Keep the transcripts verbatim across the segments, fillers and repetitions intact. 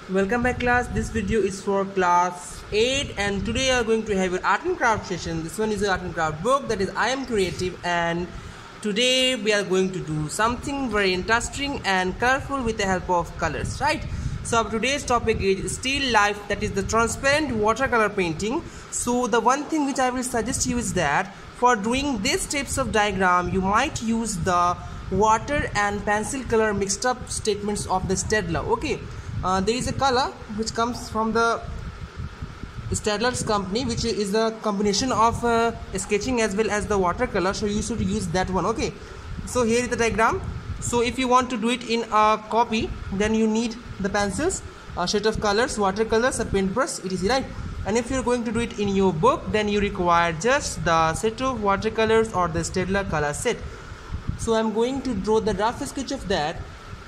Welcome back class. This video is for class eight and today you are going to have your art and craft session. This one is an art and craft book, that is I am creative, and today we are going to do something very interesting and colorful with the help of colors, right? So today's topic is still life, that is the transparent watercolor painting. So the one thing which I will suggest you is that for doing these types of diagram you might use the water and pencil color mixed up statements of the Staedtler. Okay. Uh, there is a color which comes from the Staedtler's company, which is a combination of uh, sketching as well as the watercolor, so you should use that one. Okay, so here is the diagram. So if you want to do it in a copy, then you need the pencils, a set of colors, watercolors, a paintbrush, etc, right? And if you're going to do it in your book, then you require just the set of watercolors or the Staedtler color set. So I'm going to draw the rough sketch of that.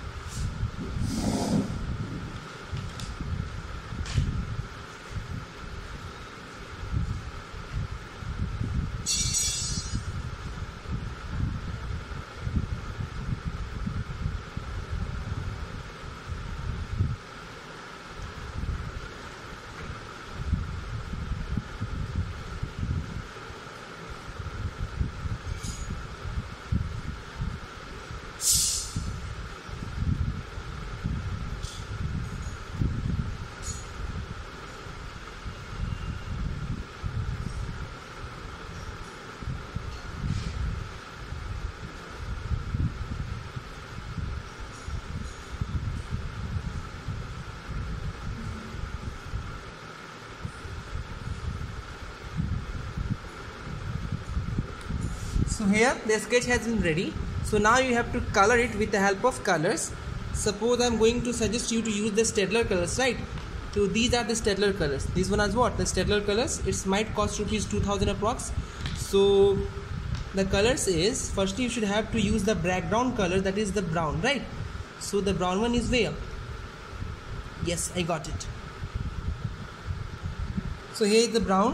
So here the sketch has been ready. So now you have to color it with the help of colors. Suppose I am going to suggest you to use the Staedtler colors, right? So these are the Staedtler colors. This one is what? The Staedtler colors. It might cost rupees two thousand approx. So the colors is, firstly you should have to use the background color, that is the brown, right? So the brown one is where? Yes, I got it. So here is the brown.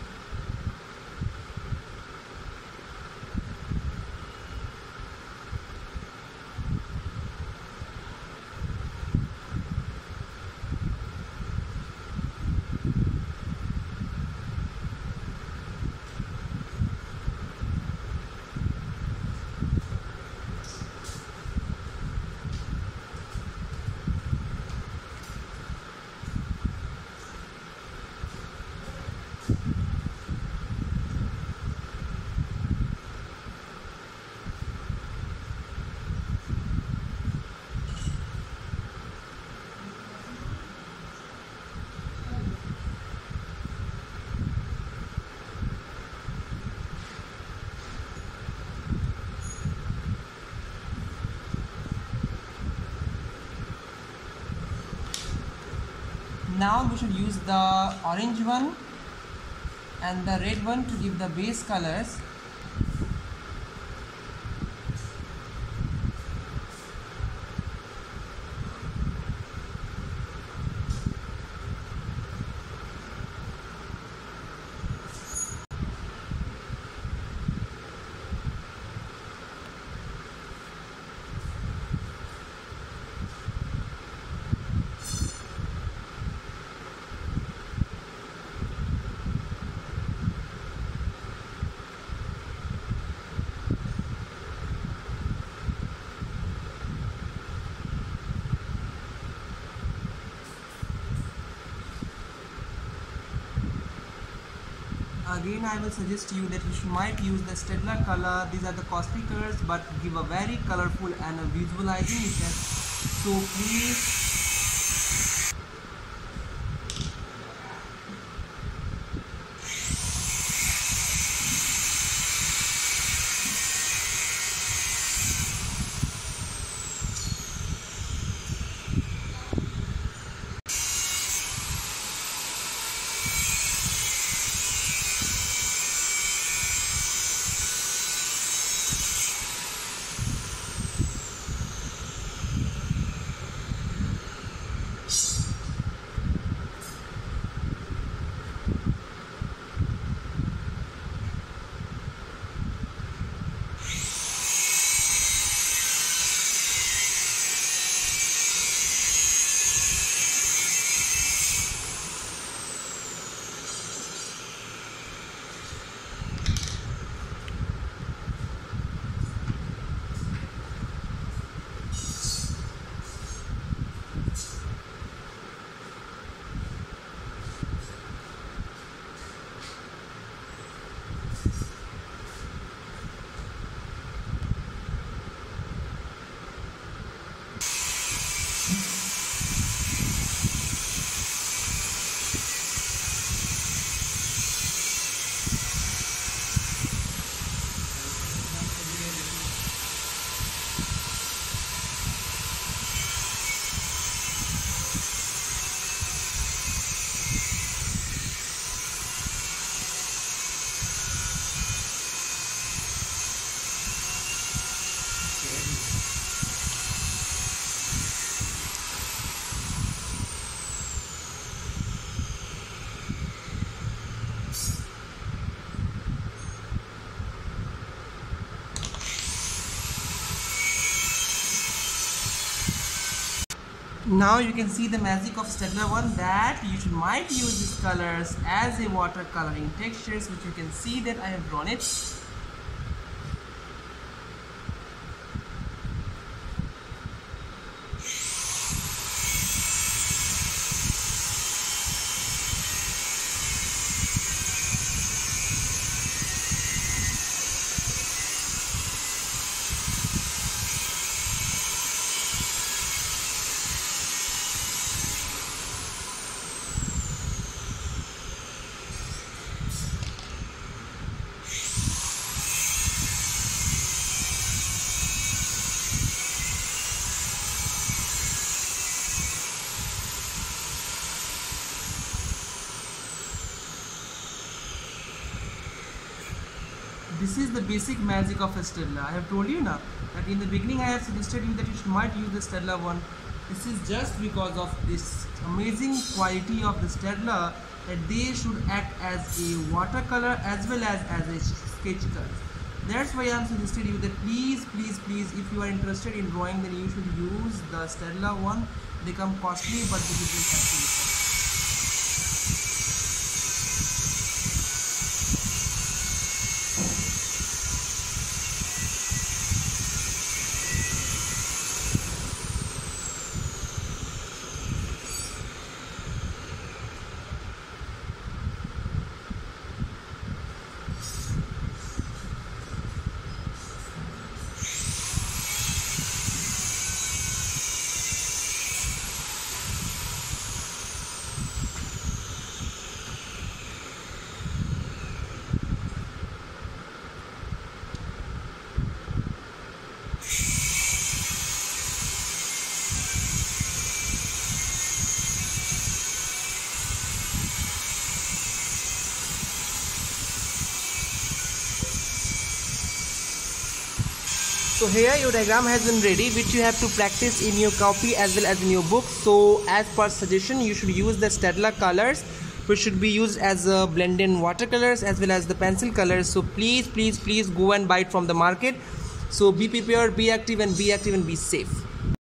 Now we should use the orange one and the red one to give the base colors. Again, I will suggest you that you should might use the Staedtler color. These are the costly colors, but give a very colorful and a visualizing effect. So please. Now you can see the magic of Staedtler one, that you should might use these colors as a watercoloring textures, which you can see that I have drawn it. This is the basic magic of a Staedtler. I have told you now that in the beginning I have suggested you that you should might use the Staedtler one. This is just because of this amazing quality of the Staedtler, that they should act as a watercolor as well as as a sketch color. That's why I am suggested you that please, please, please, if you are interested in drawing, then you should use the Staedtler one. They come costly, but the results actually come. So here your diagram has been ready, which you have to practice in your copy as well as in your book. So as per suggestion, you should use the Staedtler colors, which should be used as a blend in watercolors as well as the pencil colors. So please, please, please go and buy it from the market. So be prepared, be active and be active and be safe.